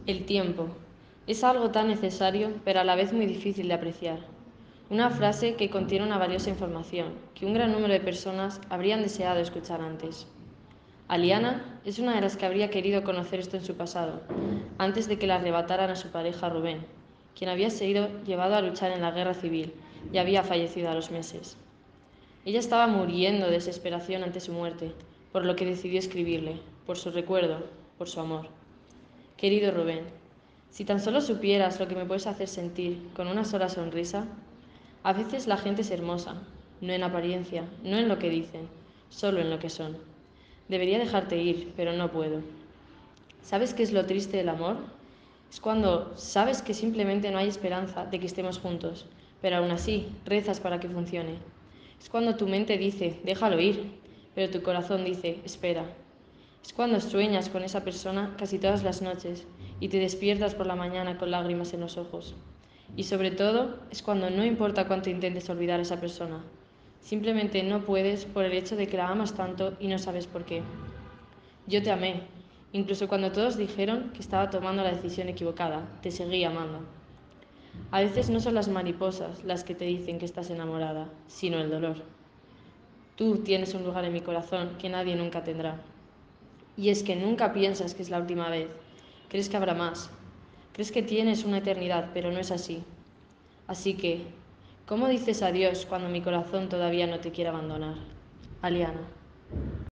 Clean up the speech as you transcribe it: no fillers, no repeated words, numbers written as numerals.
El tiempo es algo tan necesario, pero a la vez muy difícil de apreciar. Una frase que contiene una valiosa información que un gran número de personas habrían deseado escuchar antes. Aliana es una de las que habría querido conocer esto en su pasado, antes de que la arrebataran a su pareja Rubén, quien había sido llevado a luchar en la guerra civil y había fallecido a los meses. Ella estaba muriendo de desesperación ante su muerte, por lo que decidió escribirle, por su recuerdo, por su amor. Querido Rubén, si tan solo supieras lo que me puedes hacer sentir con una sola sonrisa. A veces la gente es hermosa, no en apariencia, no en lo que dicen, solo en lo que son. Debería dejarte ir, pero no puedo. ¿Sabes qué es lo triste del amor? Es cuando sabes que simplemente no hay esperanza de que estemos juntos, pero aún así rezas para que funcione. Es cuando tu mente dice, déjalo ir, pero tu corazón dice, espera. Es cuando sueñas con esa persona casi todas las noches y te despiertas por la mañana con lágrimas en los ojos. Y sobre todo es cuando no importa cuánto intentes olvidar a esa persona, simplemente no puedes por el hecho de que la amas tanto y no sabes por qué. Yo te amé, incluso cuando todos dijeron que estaba tomando la decisión equivocada, te seguí amando. A veces no son las mariposas las que te dicen que estás enamorada, sino el dolor. Tú tienes un lugar en mi corazón que nadie nunca tendrá. Y es que nunca piensas que es la última vez. Crees que habrá más. Crees que tienes una eternidad, pero no es así. Así que, ¿cómo dices adiós cuando mi corazón todavía no te quiere abandonar? Aliana.